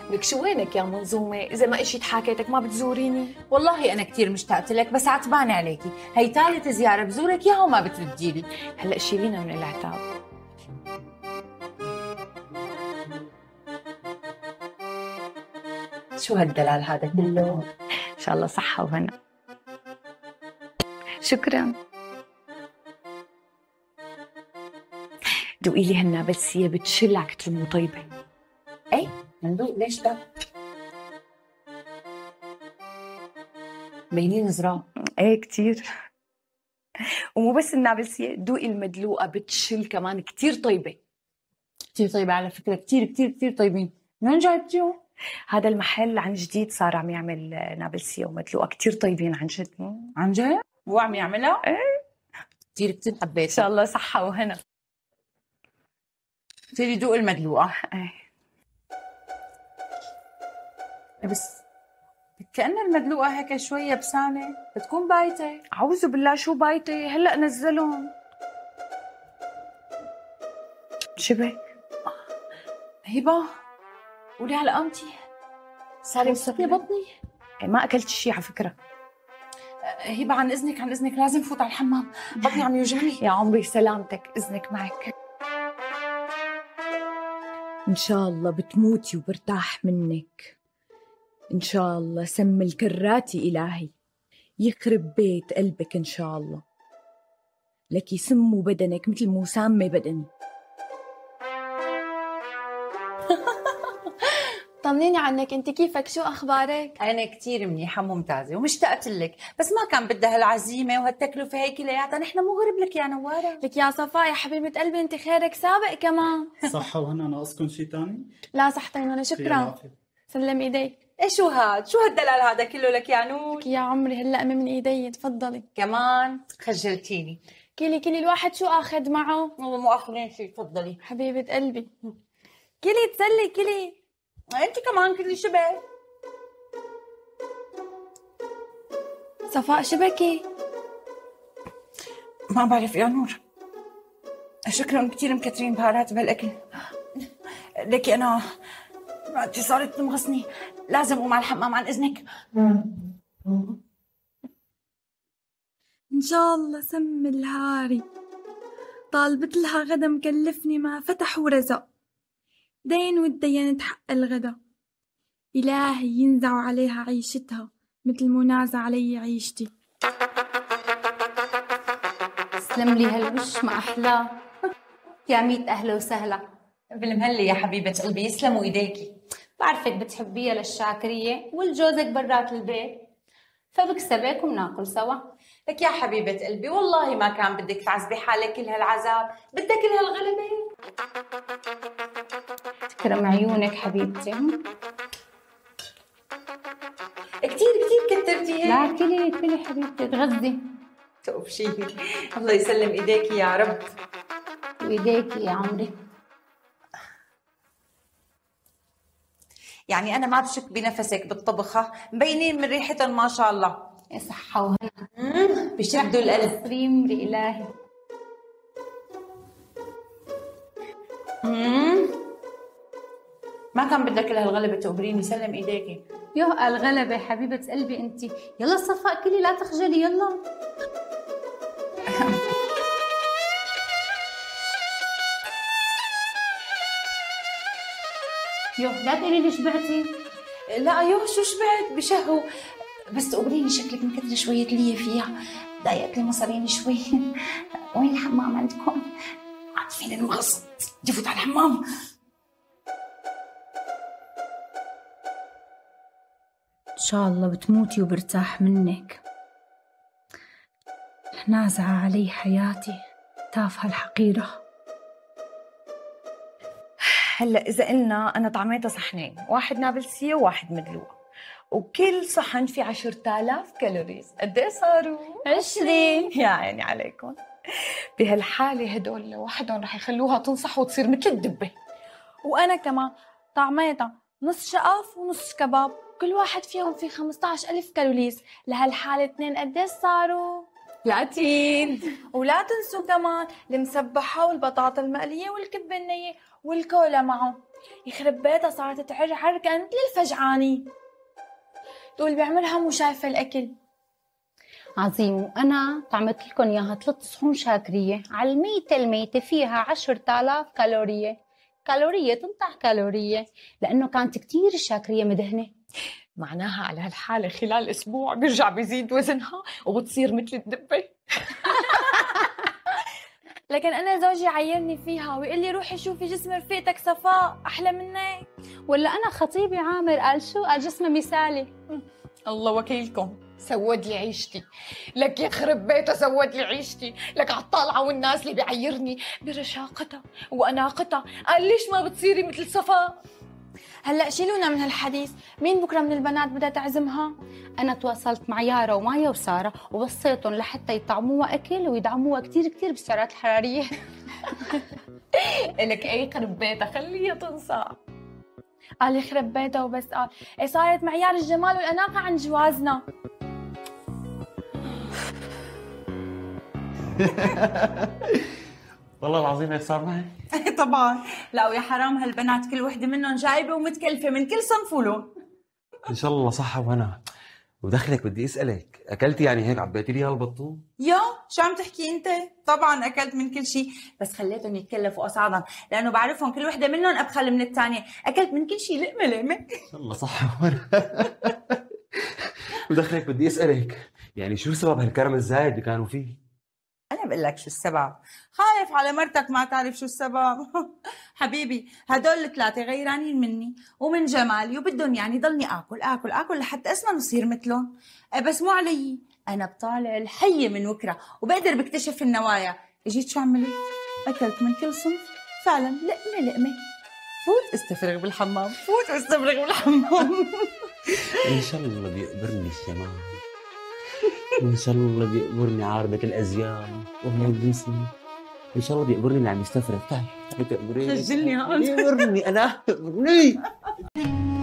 لك شو وينك يا منظومة؟ إذا ما إشي حكيتك ما بتزوريني؟ والله أنا كتير مشتاقة لك بس عتبانة عليكي، هي ثالث زيارة بزورك إياها وما بتردي لي. هلأ شيلينا من العتاب. شو هالدلال هذا كله؟ إن شاء الله صحة وهنا. شكرا. دوقي لي هالنابلسية بتشل على كتر مو طيبة. اي مندوق ليش لا؟ بينين زراع. ايه كتير. ومو بس النابلسية، دوقي المدلوقة بتشل كمان كتير طيبة. كتير طيبة على فكرة، كتير كتير كتير طيبين. من جايبتيهم؟ هذا المحل عن جديد صار عم يعمل نابلسية ومدلوقة كتير طيبين عن جد. عن جد؟ هو عم يعملها؟ ايه كتير كتير حبيتها. ان شاء الله صحة وهنا. بصيري دوق المدلوقة. ايه بس كأن المدلوقة هيك شوية بسانة بتكون بايتة. أعوذ بالله شو بايتة؟ هلأ نزلهم. شبك هبة قولي على قامتي صار مسكني بطني. ما أكلت شيء على فكرة. هبة عن إذنك عن إذنك لازم فوت على الحمام، بطني عم يوجعني. يا عمري سلامتك، إذنك معك. إن شاء الله بتموتي وبرتاح منك. إن شاء الله سم الكراتي إلهي يخرب بيت قلبك إن شاء الله. لك يسموا بدنك مثل مو سامة بدني. طمنيني عنك، انت كيفك؟ شو اخبارك؟ أنا كتير منيحة ممتازة ومشتقت لك، بس ما كان بدها هالعزيمة وهالتكلفة هي كلياتها، نحن مو غرب لك يا نوارة. لك يا صفاء يا حبيبة قلبي، انت خيرك سابق كمان. صحة وهنا، ناقصكم شيء ثاني؟ لا صحتين وانا شكرا. سلم ايديك. ايه شو هاد؟ شو هالدلال هذا كله لك يا نور؟ لك يا عمري هاللقمة من ايدي، تفضلي. كمان خجلتيني. كلي الواحد شو اخذ معه؟ والله مو اخذين شيء، تفضلي. حبيبة قلبي كلي تسلي كلي. انت كمان كلي شبه. صفاء شبكي؟ ما بعرف يا نور، شكلهم كثير مكترين بهارات بهالاكل. لكي انا معدتي صارت تمغصني، لازم اقوم على الحمام عن اذنك. ان شاء الله سم الهاري. طالبت لها غدا مكلفني ما فتح ورزق، دين والدينة حق الغدا. إلهي ينزع عليها عيشتها مثل منازع علي عيشتي. تسلم لي هالوش ما أحلاه. يا ميت أهلا وسهلا. بالمهلي يا حبيبة قلبي، يسلموا ايديكي. بعرفك بتحبيها للشاكرية والجوزك برات البيت، فبكسبك وبناكل سوا. لك يا حبيبة قلبي والله ما كان بدك تعذبي حالك كل هالعذاب، بدك كل هالغلبة. تكرم عيونك حبيبتي. كتير كتير كترتي هيك. لا كلي حبيبتي تغذي. تقفشيني. الله يسلم ايديكي يا رب. وإيديكي يا عمري. يعني أنا ما بشك بنفسك بالطبخة، مبينين من ريحتهم ما شاء الله. يا صحة وهنا. بيشدوا القلب. تسليم لإلهي. ما كان بدك هالغلبة تقبريني، سلم ايديكي. يا الغلبة حبيبة قلبي انت. يلا صفاء كلي لا تخجلي يلا. يو لا تقولي لي شبعتي. لا يوه شو شبعت بشهو، بس تقبريني شكلك مكترة شوية ليا فيها، ضايقت لي مصاريني شوي. وين الحمام عندكم؟ عاطفين المغص، بدي فوت على الحمام. إن شاء الله بتموتي وبرتاح منك. نازعة علي حياتي تافهة الحقيرة. هلا إذا قلنا أنا طعميتها صحنين، واحد نابلسية وواحد مدلوقة، وكل صحن فيه 10,000 كالوريز. قد ايه صاروا؟ 20. يا عيني عليكم. بهالحالة هدول لوحدهم رح يخلوها تنصح وتصير مثل الدبة. وأنا كمان طعميتها نص شقف ونص كباب، كل واحد فيهم فيه 15,000 كالوريز. لهالحالة 2 قديش صاروا؟ 30. ولا تنسوا كمان المسبحة والبطاطا المقلية والكبة النية والكولا معه. يخرب بيتها صارت تعرعر كانت مثل الفجعاني، تقول بيعملها مو شايفة الأكل. عظيم. وأنا طعمت لكم إياها 3 صحون شاكرية على الميتة فيها 10,000 كالورية. كالورية تنطح كالورية، لأنه كانت كتير الشاكرية مدهنة. معناها على هالحالة خلال أسبوع بيرجع بيزيد وزنها وبتصير مثل الدبة. لكن أنا زوجي عيرني فيها ويقول لي روحي شوفي جسم رفيقتك صفاء أحلى منك. ولا أنا خطيبي عامر قال شو؟ قال جسمه مثالي. الله وكيلكم، سود لي عيشتي. لك يخرب بيته سود لي عيشتي. لك عالطالعة والناس اللي بيعيرني برشاقتها وأناقتها قال ليش ما بتصيري مثل صفاء. هلا شيلونا من هالحديث، مين بكره من البنات بدها تعزمها؟ أنا تواصلت مع يارا ومايا وسارة ووصيتهم لحتى يطعموها أكل ويدعموها كتير كتير بالسعرات الحرارية. لك أي يخرب بيتها خليها تنصاع. قال يخرب بيتها وبس قال إيه صارت معيار الجمال والأناقة عن جوازنا. والله العظيم هيك صار معي. طبعا. لا ويا حرام هالبنات كل وحده منهم جايبه ومتكلفه من كل صنف ولون. ان شاء الله صحة وهنا. ودخلك بدي اسالك، اكلتي يعني هيك عبيتي لي هالبطون؟ يا شو عم تحكي انت؟ طبعا اكلت من كل شيء، بس خليتهم يتكلفوا اصعدا لانه بعرفهم كل وحده منهم ابخل من الثانيه، اكلت من كل شيء لقمه لقمه. ان شاء الله صحة وهنا. ودخلك بدي اسالك، يعني شو سبب هالكرم الزايد اللي كانوا فيه؟ أنا بقول لك شو السبب، خايف على مرتك ما تعرف شو السبب. حبيبي هدول الثلاثة غيرانين مني ومن جمالي وبدهم يعني ضلني آكل لحتى أسمن وصير مثلهم. بس مو علي، أنا بطالع الحية من وكرة وبقدر بكتشف النوايا. اجيت شو عملت؟ أكلت من كل صنف فعلا لقمة. فوت استفرغ بالحمام. ان شاء الله بيقبرني الجمال، وان شاء الله بيقبرني عارضة الازياء وهي الجسم، ان شاء الله بيقبرني اللي عم يستفرغ. تعي تقبريني. خجلني هون. بيقبرني انا.